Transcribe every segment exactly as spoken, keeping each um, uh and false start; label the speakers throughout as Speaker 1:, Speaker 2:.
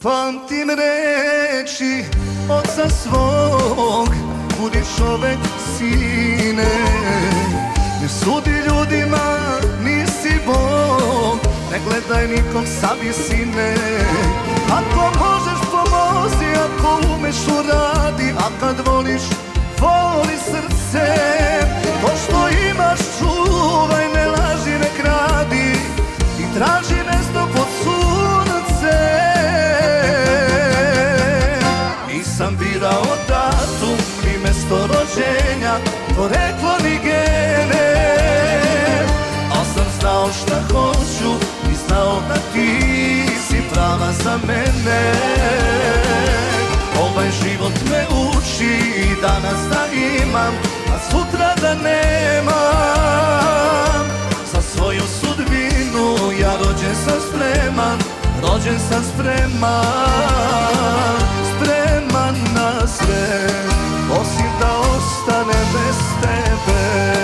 Speaker 1: Pamtim reči oca svog, budi čovek sine. Ne sudi ljudima, nisi Bog, ne gledaj nikom, sabi sine. Ako možeš pomozi, ako umeš uradi, a kad voliš, voli srcem. To što imaš čuvaj, ne laži, ne kradi i traži mesto pod suncem. Nisam birao datum ni mesto rođenja, poreklo ni gene, al sam znao šta hoću i znao da ti si prava za mene. Ovaj život me uči i danas da imam, a sutra da nemam. Za svoju sudbinu ja rođen sam spreman, rođen sam spreman, spreman na sve, osim da ostane bez tebe.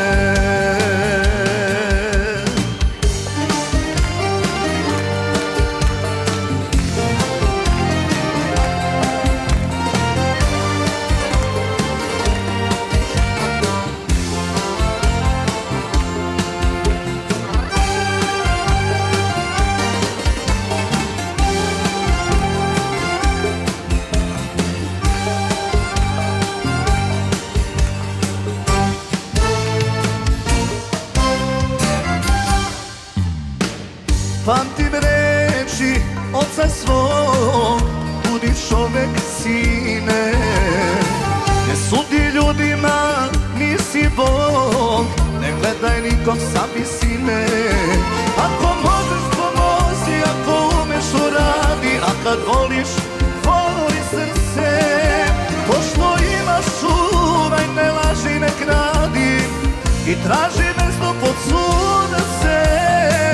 Speaker 1: Pamtim reči oca svog, budi čovek sine. Ne sudi ljudima, nisi Bog, ne gledaj nikom, sabi sine. Ako možeš pomozi, ako umeš uradi, a kad voliš, voli srcem. To što imaš čuvaj, ne laži, ne kradi i traži mesto pod suncem.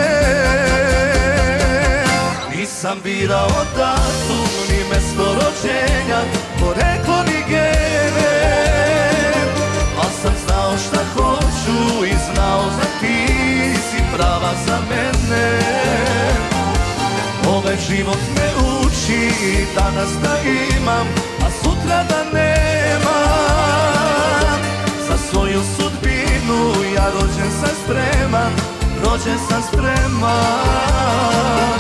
Speaker 1: Nisam birao datum ni mesto rođenja, poreklo ni gene, al sam znao šta hoću i znao da ti si prava za mene. Ovaj život me uči danas da imam, a sutra da nemam. Za svoju sudbinu ja rođen sam spreman, rođen sam spreman.